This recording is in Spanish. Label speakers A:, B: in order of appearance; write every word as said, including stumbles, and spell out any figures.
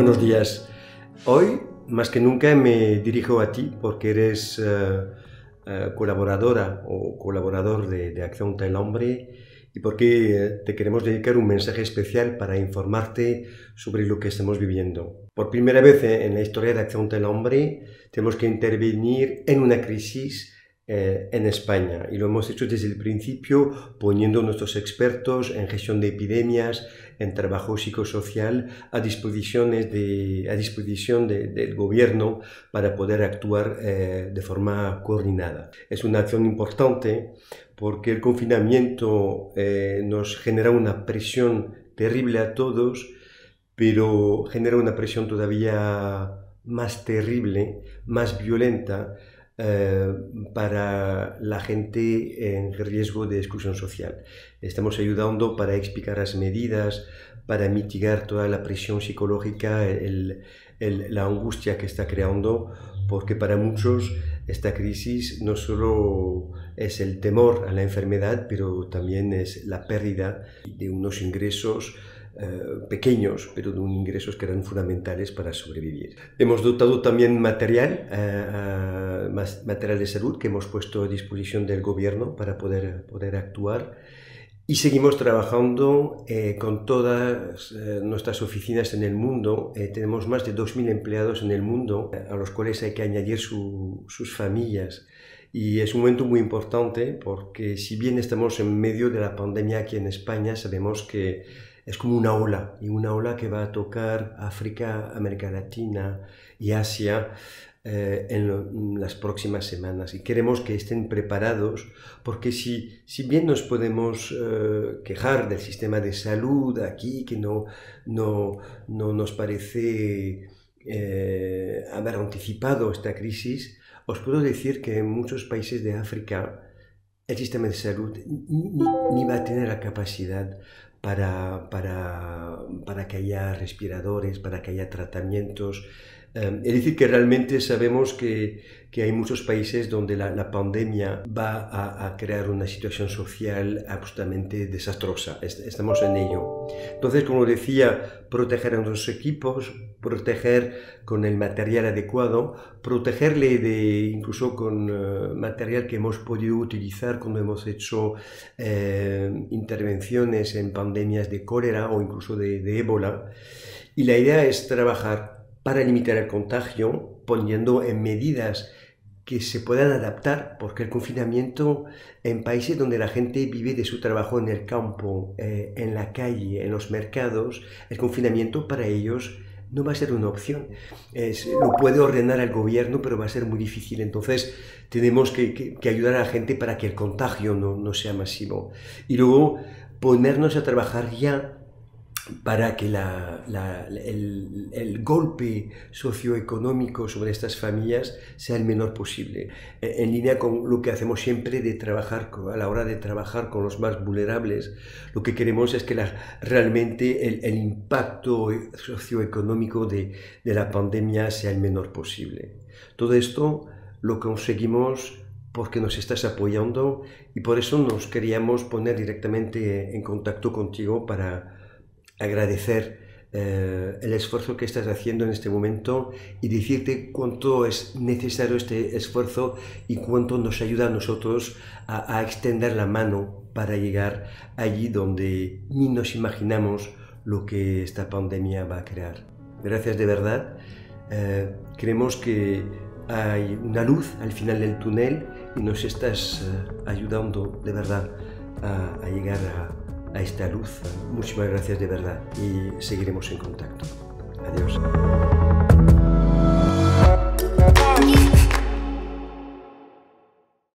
A: buenos días. Hoy, más que nunca, me dirijo a ti porque eres uh, uh, colaboradora o colaborador de, de Acción del Hombre y porque te queremos dedicar un mensaje especial para informarte sobre lo que estamos viviendo. Por primera vez en la historia de Acción del Hombre tenemos que intervenir en una crisis eh, en España y lo hemos hecho desde el principio poniendo a nuestros expertos en gestión de epidemias, en trabajo psicosocial a disposición, de, a disposición de, del gobierno para poder actuar eh, de forma coordinada. Es una acción importante porque el confinamiento eh, nos genera una presión terrible a todos, pero genera una presión todavía más terrible, más violenta eh, para la gente en riesgo de exclusión social. Estamos ayudando para explicar las medidas, para mitigar toda la presión psicológica, el, el, la angustia que está creando, porque para muchos esta crisis no solo es el temor a la enfermedad, pero también es la pérdida de unos ingresos Uh, pequeños, pero de unos ingresos que eran fundamentales para sobrevivir. Hemos dotado también material, uh, uh, material de salud que hemos puesto a disposición del gobierno para poder, poder actuar y seguimos trabajando eh, con todas eh, nuestras oficinas en el mundo. Eh, tenemos más de dos mil empleados en el mundo a los cuales hay que añadir su, sus familias. Y es un momento muy importante porque si bien estamos en medio de la pandemia aquí en España, sabemos que es como una ola, y una ola que va a tocar África, América Latina y Asia eh, en, lo, en las próximas semanas. Y queremos que estén preparados porque si, si bien nos podemos eh, quejar del sistema de salud aquí, que no, no, no nos parece eh, haber anticipado esta crisis, os puedo decir que en muchos países de África el sistema de salud ni, ni, ni va a tener la capacidad para, para, para que haya respiradores, para que haya tratamientos. Eh, es decir, que realmente sabemos que, que hay muchos países donde la, la pandemia va a, a crear una situación social absolutamente desastrosa. Estamos en ello. Entonces, como decía, proteger a nuestros equipos, proteger con el material adecuado, protegerle de, incluso con uh, material que hemos podido utilizar cuando hemos hecho eh, intervenciones en pandemias de cólera o incluso de, de ébola. Y la idea es trabajar para limitar el contagio, poniendo en medidas que se puedan adaptar, porque el confinamiento en países donde la gente vive de su trabajo en el campo, eh, en la calle, en los mercados, el confinamiento para ellos no va a ser una opción. Es, lo puede ordenar el gobierno, pero va a ser muy difícil. Entonces tenemos que, que, que ayudar a la gente para que el contagio no, no sea masivo. Y luego ponernos a trabajar ya para que la, la, el, el golpe socioeconómico sobre estas familias sea el menor posible, en línea con lo que hacemos siempre de trabajar, a la hora de trabajar con los más vulnerables. Lo que queremos es que la, realmente el, el impacto socioeconómico de, de la pandemia sea el menor posible. Todo esto lo conseguimos porque nos estás apoyando y por eso nos queríamos poner directamente en contacto contigo para agradecer eh, el esfuerzo que estás haciendo en este momento y decirte cuánto es necesario este esfuerzo y cuánto nos ayuda a nosotros a, a extender la mano para llegar allí donde ni nos imaginamos lo que esta pandemia va a crear. Gracias de verdad. Eh, creemos que hay una luz al final del túnel y nos estás eh, ayudando de verdad a, a llegar a a esta luz. Muchísimas gracias de verdad y seguiremos en contacto. Adiós.